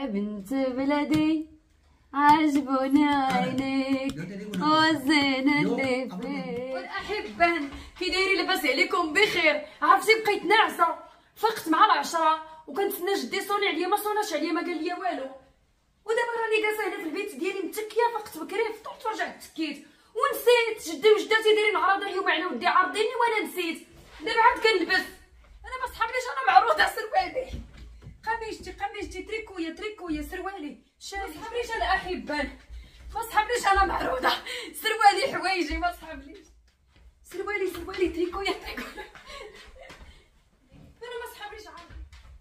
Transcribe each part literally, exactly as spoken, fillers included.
يا بنت بلادي عجبوني عينيك والزين اللي فيك. والاحبان كي دايرين لاباس عليكم بخير؟ عرفتي بقيت ناعسه، فقت مع العشرة وكنتسنى جدي صوني عليا، ما صوناش عليا، ما قال لي والو. ودابا راني جالسه هنا في البيت ديالي متكيه، فقت بكري فطرت ورجعت تكيت ونسيت. جدي وجداتي دايرين عراضه اليوم على ودي عارضيني وانا نسيت. دابا عاد كنلبس، انا ما صحابنيش، انا معروضه سروالي قميجتي قميجتي تريكويه تريكويه سروالي شاف. ما صحابنيش انا احبان، ما صحابنيش انا معروضه سروالي حوايجي ما صحابنيش. سروالي سروالي تريكويه تريكويه انا ما صحابنيش عارفه.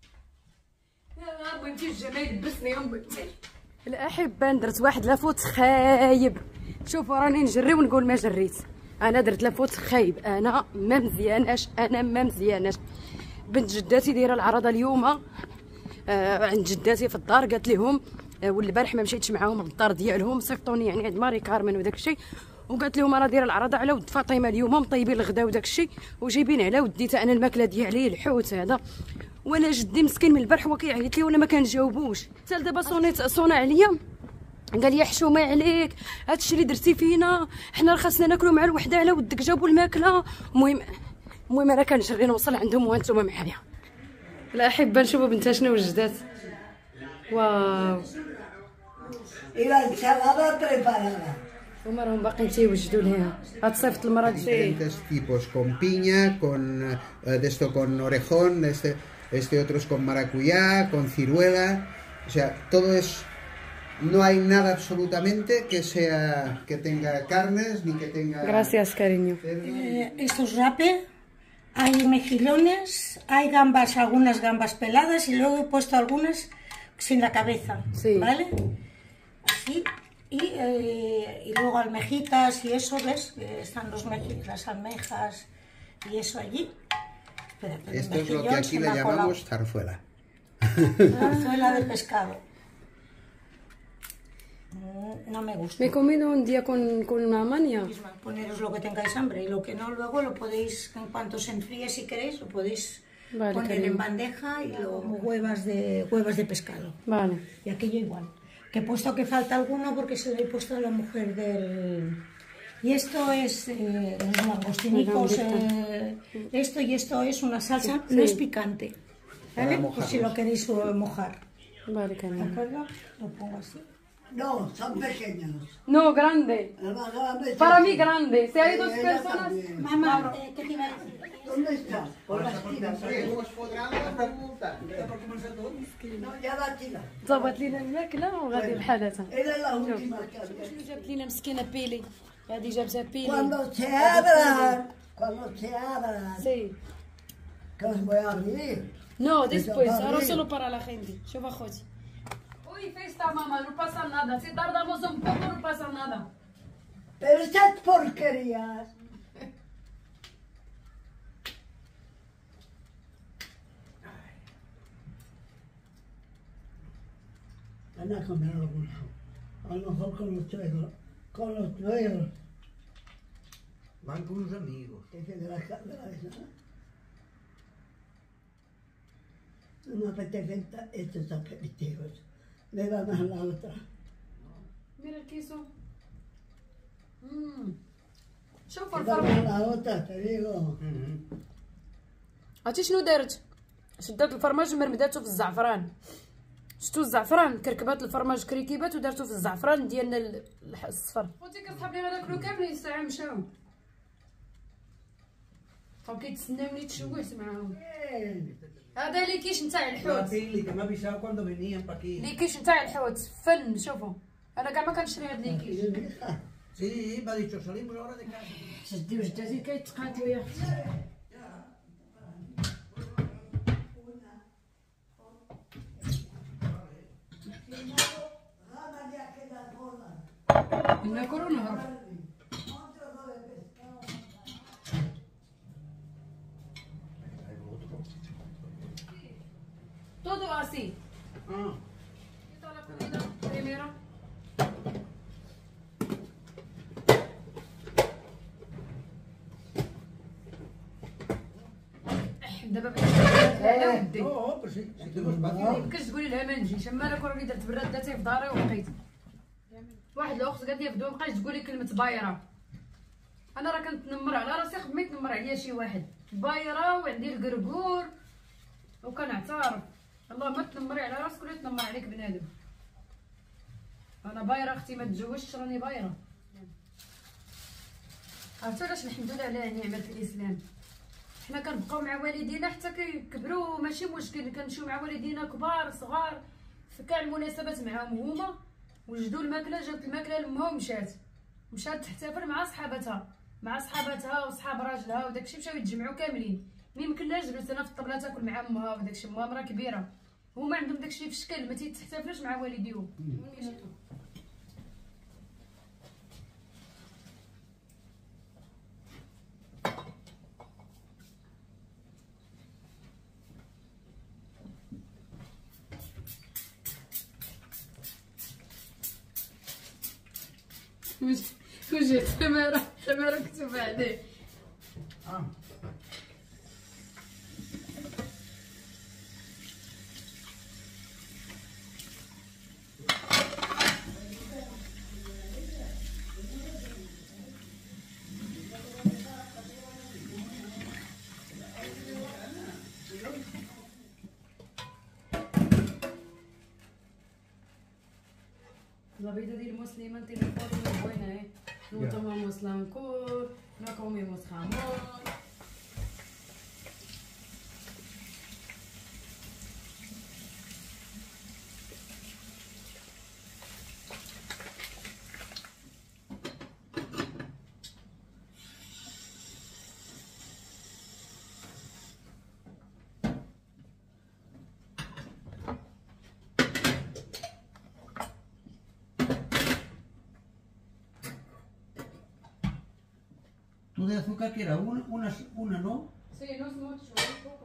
يا بنتي الجمال لبسني يا بنتي. الاحبان درت واحد لافوت خايب. شوفوا راني نجري ونقول ما جريت. انا درت لافوت خايب، انا ما مزياناش، انا ما مزياناش. بنت جداتي دايره العرضه اليوم آه عند جداتي في الدار، قالت لهم آه والبارح ما مشيتش معاهم للدار ديالهم، صيفطوني يعني عند ماري كارمن وداك الشيء، وقالت لهم راه دايره العرضه على ود فاطمه اليوم، مطيبين الغدا وداك الشيء وجايبين على وديت انا الماكله ديالي الحوت هذا. وانا جدي مسكين من البارح هو كيعيط لي وانا ما كنجاوبوش، حتى دابا صونيت صونا عليا قال لي حشومه عليك، هادشي اللي درتي فينا، حنا راه خاصنا ناكلوا مع الوحده على ودك جابوا الماكله. المهم المهم انا كنجري نوصل عندهم وانتم معايا. لا احب نشوفوا بنتها شنو وجدات. واو الى السلامه بريبارada. هما راهم باقيين تيوجدوا ليها هاد صيفط المراه شي diferentes tipos con piña, con eh, de esto con orejón, este este otro es con maracuyá, con ciruela, o sea, todo es, no hay nada absolutamente que sea que tenga carnes ni que tenga. Gracias, cariño. Eh, esto es rape, hay mejillones, hay gambas, algunas gambas peladas y luego he puesto algunas sin la cabeza, sí. ¿Vale? Así. Y, eh, y luego almejitas y eso, ¿ves? Eh, están los las almejas y eso allí. Espérate, esto es lo que aquí le llamamos zarzuela. Zarzuela de pescado. No me gusta. Me he comido un día con, con una mania. Poneros lo que tengáis hambre y lo que no luego lo podéis, en cuanto se enfríe si queréis, lo podéis vale, poner cariño. En bandeja y luego huevas de, huevas de pescado. Vale. Y aquello igual. Que he puesto que falta alguno porque se lo he puesto a la mujer del... Y esto es eh, los langostinicos, eh, esto y esto es una salsa, sí. No es picante, ¿vale? Pues si lo queréis mojar. Vale, cariño. ¿De acuerdo? Lo pongo así. No, son pequeños. No, grande. Para mí grande. Si hay dos personas... Mamá, eh, ¿qué te iba a decir? ¿Dónde está? Por las tiras. No, ya la tira. ضبط لينا الماكله وغادي بحالاتها. Era la última que había. شنو جابت لينا مسكينه بيلي؟ هذه جابتها بيلي. Cuando se abran, cuando se abran, Sí. que os voy a abrir. No, después, ahora solo para la gente. شوف اخوتي. Uy, festa mamá, no pasa nada. Si tardamos un poco no pasa nada. Pero estas porquerías. Van a comer alguno. A lo mejor con los suegros. Con los suegros. Van con unos amigos. Ese de la de la esa. No me apetecen estos aperitivos. Le da más la otra. Mira el queso. Mmm. شوفوا Le da الفرق. más la otra, te digo. عرفتي شنو دارت؟ شدات الفرماج مرمداتو في الزعفران. شفتو الزعفران كركبات الفرماج كريكيبات ودارتو في الزعفران ديالنا الصفر. خوتي كصحاب لي غناكلو كاملين الساعه مشاو. بقاو كيتسناوني تشوهت معاهم. هذا اللي كيش نتاع الحوت. اللي كيش نتاع الحوت فن. شوفوا انا كاع ما كنشري هاد اللي كيش. Sí, me ha dicho, salimos ahora de casa. جدي وجداتي كيتقاتلوا يا اختي. ناكلو نهرب. Todo así. Ah. ¿Qué tal la comida primero? دابا لا ودي No, pero sí, sí tengo ما espacio. يمكنش تقولي لها ما نجيش. اما انا كون راني درت برادتي في داري وبقيت واحد الاخت قالت لي بدا ما بقاش تقولي كلمه بايره. انا راه كنتنمر على راسي خد ما يتنمر عليا شي واحد. بايره وعندي القرقور وكنعترف. الله ما تنمري على راسك ولا تنمر عليك بنادم. انا بايره اختي ما تزوجتش راني بايره. عرفتوا علاش الحمد لله على نعمه الاسلام. حنا كنبقاو مع والدينا حتى كيكبروا ماشي مشكل. كنمشيو مع والدينا كبار صغار في كاع المناسبات معاهم هما. وجدوا الماكله جابت الماكله لامها ومشات مشات تحتفل مع صحاباتها مع صحاباتها وصحاب راجلها وداكشي. مشاو يتجمعوا كاملين. ما يمكنلاش جبت انا في الطبله تاكل مع امها وداكشي. امها مرا كبيره هما عندهم داكشي في الشكل ما تيتحتفلوش مع والديهم. وش وش تمارة تمارة كتب عليه. Ah, La vida del musulmán tiene foto muy buena, ¿eh? No Ya. tomamos licor, no comemos jamón. ¿tú de azúcar que era? Una, una, una no. Sí, no es mucho, es poco.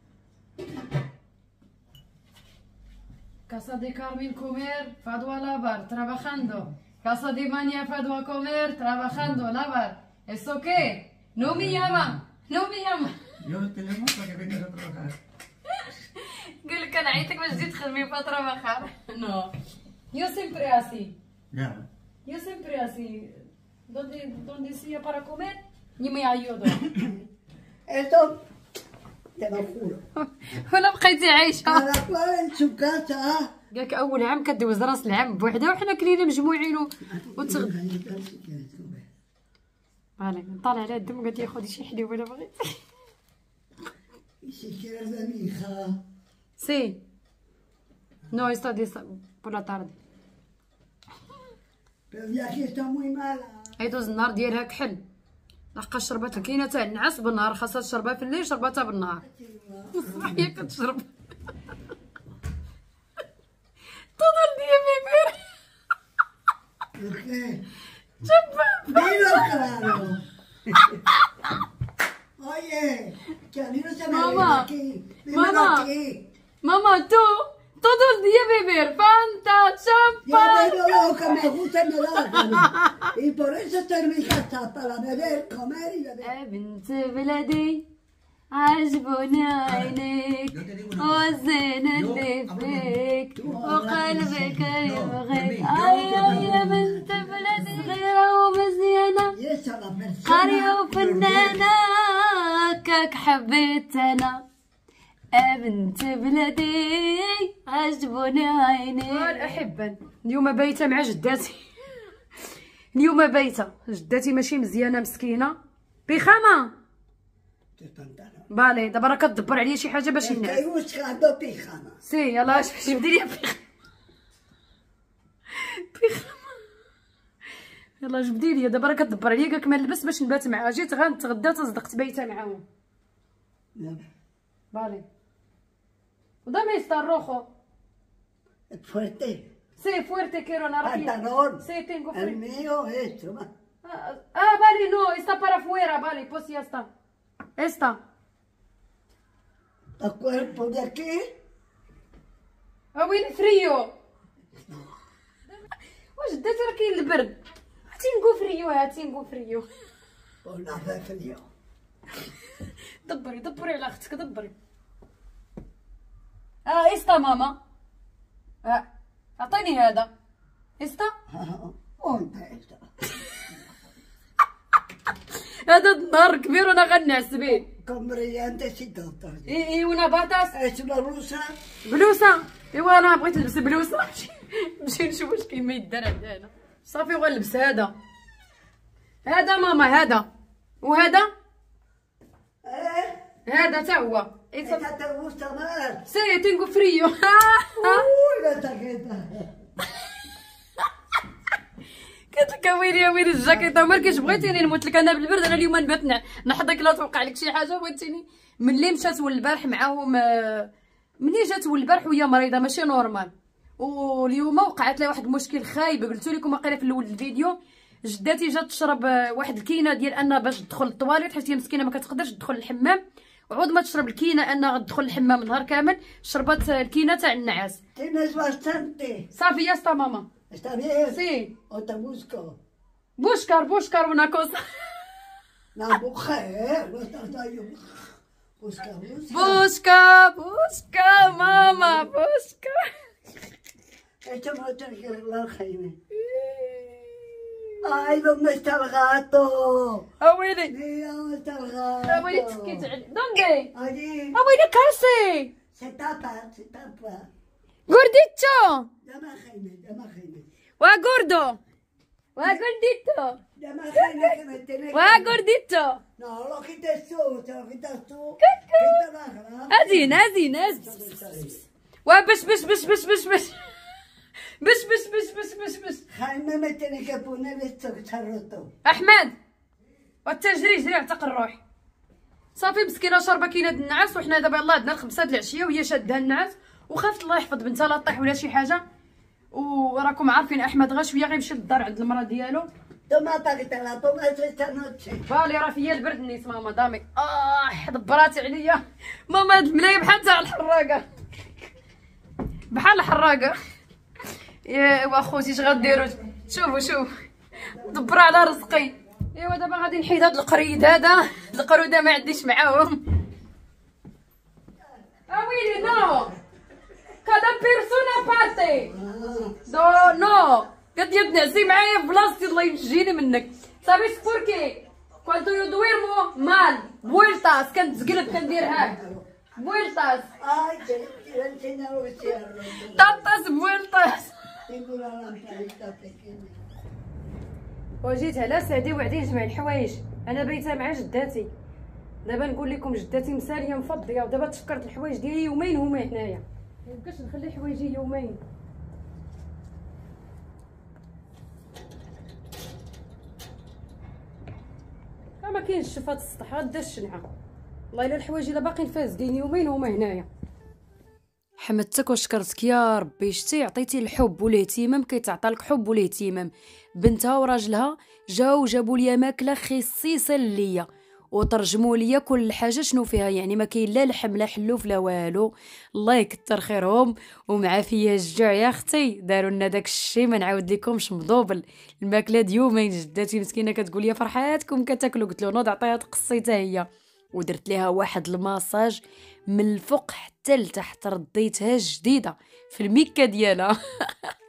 Casa de Carmen comer, Fadwa lavar, trabajando. Casa de Mania Fadwa comer, trabajando, lavar. ¿Eso qué? No me llama, no me llama. Yo el teléfono para que vengas a trabajar. قال لك انا عيطك باش تجي تخدمي في trabajar. No. Yo siempre así. Ya. Yo siempre así. Donde donde sea para comer, ni me ayudo. Esto, te lo juro. ولا بقيتي عايشه. Cada cual en su casa. قالك اول عام كدوز راس العام بوحدها وحنا كلينا مجموعين و- وتغ فوالا نطالع على الدم قالت لي خدي شي حليب ولا بغيت. Y si quieres de mi hija. Sí. No, esto de por la tarde. Pero ya aquí está muy mala. عيدوز النهار ديالها كحل. لحقاش شربتها كاينه تاع النعاس بالنهار خاصها تشربها في الليل شربتها بالنهار. الصباح هي كتشرب. todo el día beber. ¿Por qué? شوف Dilo claro. Oye, que a mí no se me Mamá, olvida aquí. Dímelo mamá. aquí. mamá tú todo el día beber Fanta, Yo champán. bebo lo que me gusta y me da la gana. Y por eso estoy en mi casa, para beber, comer y beber. يا بنت بلدي عجبوني عينيك والزين اللي فيك وقلبك يبغيك. أي يا بنت بلدي غيرة ومزيانة Y esa la persona. قارية وفنانة كاك حبيت أنا. يا بنت بلدي عجبوني عينيك. أحبا اليوم بايتة مع جداتي. اليوم بايتة جداتي ماشي مزيانة مسكينة بيخامة. بالي دابا راه كتدبر عليا شي حاجه باش نعس. Estoy buscando pijama. سي يلاه اش جبدي لي بيخ بيخامه. يلاه جبدي لي دابا راه كتدبر عليا قالك ما نلبس باش نبات معاها. جيت غنتغدى تصدقت بايته معاهم. بالي ودابا يستروخو. Fuerte. سي فويرتي كيرو انا راه Pantalón. سي تينغو El فري. mío es, toma. اه بالي نو استا بارا فويرا بالي بوس يا استا استا. El cuerpo de aquí. وين فريو. واش داتي راه كاين البرد. هاتي نقول فريو هاتي نقول فريو. Pues no hace frío. دبري دبري على اختك دبري. اه استا ماما. اه اعطيني هذا استا. وانت انت هذا النهار كبير وانا غنعس به. كمري انت سيدات. اي اي وانا باطاس. ايش بلوسه؟ بلوسه. ايوا انا بغيت نلبس بلوسه. نمشي نشوف واش كاين ما يدار عندنا. صافي غنلبس هذا. هذا ماما هذا. وهذا ايه هذا تا هو. انت تلبس تمام. سي تينغو فريو. اوه لا تكيتا. قلت لك ويلي يا ويلي الجاكيطه ما كاينش بغيتيني نموت لك انا بالبرد. انا اليوم نبات نحضك لا توقع لك شي حاجه بغيتيني. ملي مشات والبارح معاهم ملي جات والبارح وهي مريضه ماشي نورمال. واليوم وقعت لها واحد المشكل خايب قلت لكم واقيلا في الاول الفيديو. جداتي جات تشرب واحد الكينه ديال انها باش تدخل الطواليت حيت هي مسكينه ما كتقدرش تدخل الحمام. وعود ما تشرب الكينه انها غتدخل الحمام النهار كامل. شربت الكينه تاع النعاس. تنس باستنتي. صافي يا ستا ماما. Está bien. سي O te busco. بوشكار بوشكار una cosa. La mujer. No estás ahí. Busca, busca. بوشكا بوشكا ماما بوشكا. Esto me lo tienes que arreglar, Jaime. Ay, ¿dónde está el gato? اويلي Mira, ¿dónde está el gato? اويلي تسكيت علي دوندي. Allí. اويلي كاسي Se tapa, se tapa. غورديتو Llama a Jaime, llama a Jaime. وغوردو وغورديتو Llama a Jaime que me tiene que... وغورديتو. No, lo quites tú, te lo quitas tú. Quita la grapa. ازين ازين ازين. وبش بش بش بش بش بش بش بش بش بش بش بش. Jaime me tiene que poner esto que está roto. احمد والتجري جري اعتق الروح. صافي مسكينه شاربه كينه النعاس وحنا دابا يلاه عندنا الخمسة د العشيه وهي شاده النعاس وخافت الله يحفظ بنتها لا طيح ولا شي حاجه. وراكم عارفين احمد غا شويه غيمشي للدار عند المراه ديالو. Toma para que te la pongas esta noche. فالي راه فيا البرد نيت ماما دامي. اه دبراتي عليا ماما. هاد الملايه بحال تاع الحراقه بحال الحراقه. يا واخوتي اش غديروا؟ شوفوا شوف دبروا على رزقي. ايوا دابا غادي نحيد هاد القريد هذا. القروده ما عنديش معاهم. اويلي نو كذا بيرسونا بارتي. دو نو قد يتنعسي معايا بلاصتي الله ينجيني منك. صافي سبوركي كنتو يدويرمو مال بويلطاس كنتقلب كندير هاك بويلطاس. Ay, te quiero enseñar lo que se ha roto. طاطاس بويلطاس. Tengo una lamparita pequeña. وجيت على سعدي وعدي نجمع الحوايج. انا بيتها مع جداتي. دابا نقول لكم جداتي مساليه مفضيه ودابا تفكرت الحوايج ديالي يومين هما هنايا. مابقاش نخلي حوايجي يومين. ما كاينش شوف هاد السطح غدا الشنعه. والله الا الحوايج الا باقيين فاسدين يومين هما هنايا. حمدتك وشكرتك يا ربي. شتي عطيتي الحب والاهتمام كيتعطى لك حب والاهتمام. بنتها وراجلها جاو جابوا لي ماكله خصيصا ليا وترجموا لي كل حاجه شنو فيها. يعني ما كاين لا لحم لا حلوف لا والو. الله يكثر خيرهم ومع فيا الجوع يا اختي. داروا لنا داك الشيء ما نعاود لكمش مضوبل. الماكله د يومين. جداتي مسكينه كتقول لي فرحاتكم كتاكلوا. قلت له نوض عطيها تقصيتها هي. ودرت ليها واحد الماساج من الفوق حتى لتحت رديتها جديده في الميكا ديالها.